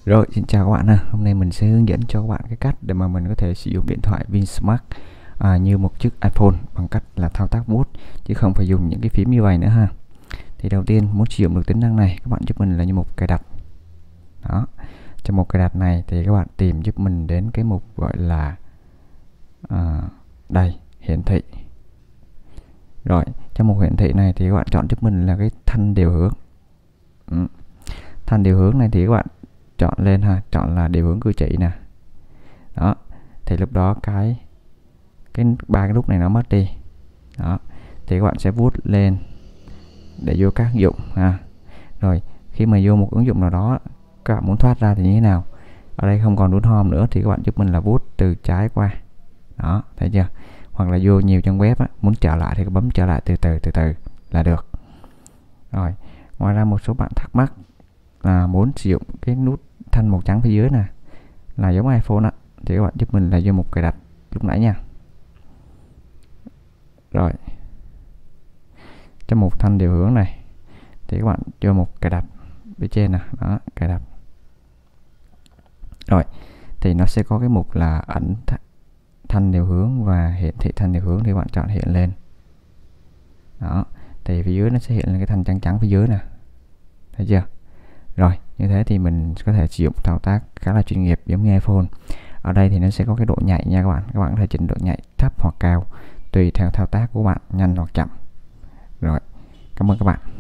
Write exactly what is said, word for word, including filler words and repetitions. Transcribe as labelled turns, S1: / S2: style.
S1: Rồi, xin chào các bạn ha. Hôm nay mình sẽ hướng dẫn cho các bạn cái cách để mà mình có thể sử dụng điện thoại Vinsmart à, như một chiếc iPhone bằng cách là thao tác vuốt chứ không phải dùng những cái phím như vậy nữa ha. Thì đầu tiên muốn sử dụng được tính năng này, các bạn giúp mình là như một cài đặt. Đó. Trong một cài đặt này thì các bạn tìm giúp mình đến cái mục gọi là à, đây, hiển thị. Rồi, trong mục hiển thị này thì các bạn chọn giúp mình là cái thanh điều hướng. Ừ. Thanh điều hướng này thì các bạn chọn lên ha, chọn là điều hướng cử chỉ nè. Đó, thì lúc đó cái cái ba cái nút này nó mất đi. Đó, thì các bạn sẽ vuốt lên để vô các ứng dụng ha. Rồi, khi mà vô một ứng dụng nào đó các bạn muốn thoát ra thì như thế nào? Ở đây không còn nút home nữa thì các bạn giúp mình là vuốt từ trái qua. Đó, thấy chưa? Hoặc là vô nhiều trang web á, muốn trở lại thì bấm trở lại từ từ từ từ là được. Rồi, ngoài ra một số bạn thắc mắc là muốn sử dụng cái nút thanh màu trắng phía dưới nè là giống iPhone á, thì các bạn giúp mình là vô một cài đặt lúc nãy nha. Rồi, trong một thanh điều hướng này thì các bạn vô một cài đặt bên trên nè, đó, cài đặt. Rồi, thì nó sẽ có cái mục là ẩn thanh điều hướng và hiển thị thanh điều hướng thì các bạn chọn hiện lên. Đó, thì phía dưới nó sẽ hiện lên cái thanh trắng trắng phía dưới nè. Thấy chưa? Rồi, như thế thì mình có thể sử dụng thao tác khá là chuyên nghiệp giống như iPhone. Ở đây thì nó sẽ có cái độ nhạy nha các bạn. Các bạn có thể chỉnh độ nhạy thấp hoặc cao tùy theo thao tác của bạn, nhanh hoặc chậm. Rồi, cảm ơn các bạn.